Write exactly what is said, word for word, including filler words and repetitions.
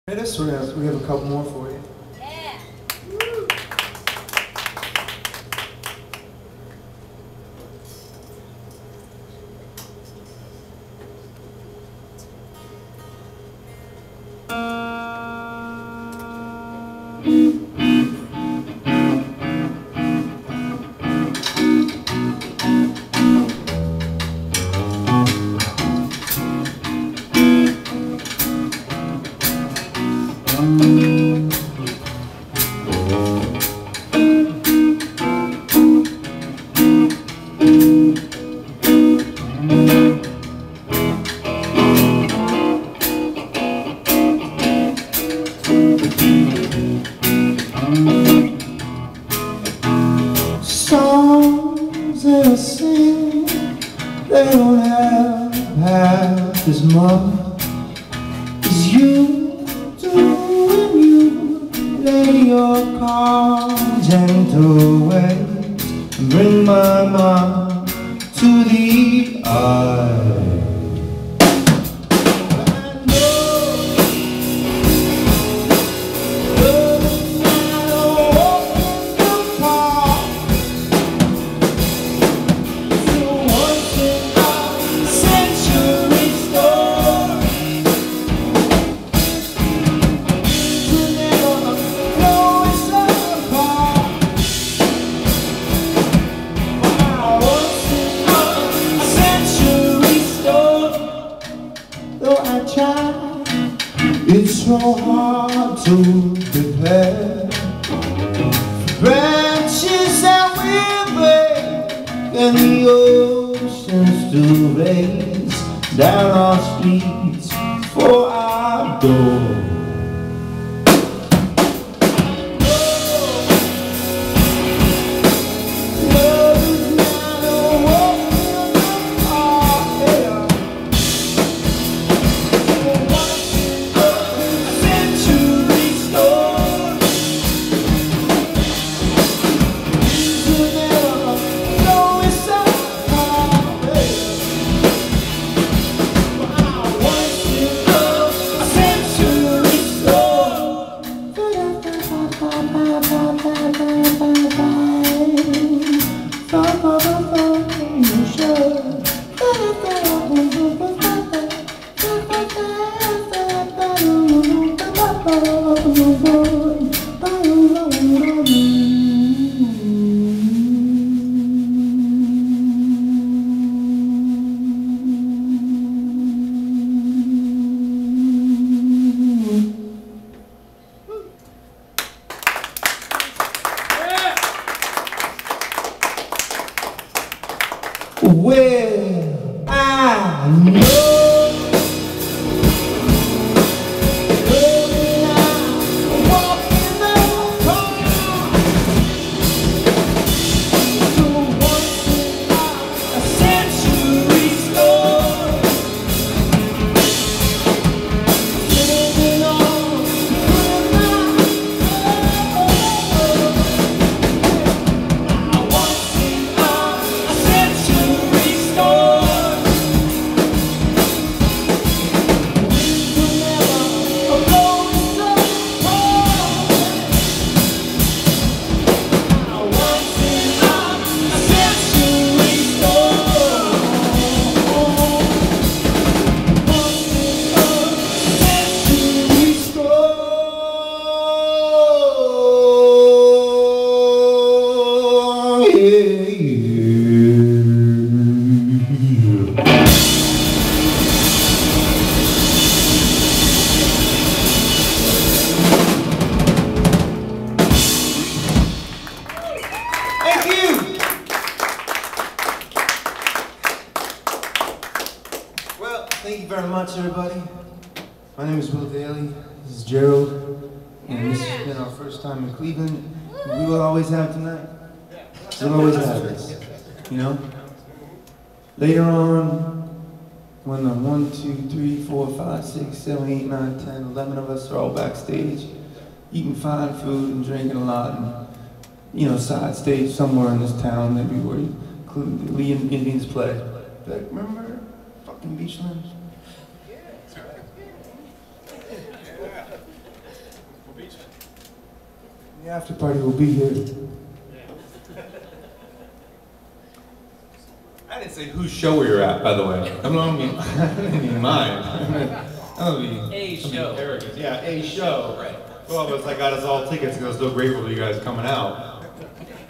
We're gonna, we have a couple more for you. Yeah. Songs that I sing, they don't have half as much as you do when you lay your cards into ways and bring my mind to the eye. It's so hard to prepare branches that we break and the oceans to raise down our streets for our door. Well, I know Thank you very much, everybody. My name is Will Dailey. This is Gerald, and this has been our first time in Cleveland. We will always have tonight. We'll always have this, you know. Later on, when the one, two, three, four, five, six, seven, eight, nine, ten, eleven of us are all backstage, eating fine food and drinking a lot, and you know, side stage somewhere in this town, maybe where the Indians play. Like, remember fucking Beachland? Yeah. The after party will be here. I didn't say whose show we were at, by the way. I don't mean, I didn't mean mine. I don't mean a show. Arrogance. Yeah, a show. Right. Well, it's like got us all tickets, and I was so grateful for you guys coming out.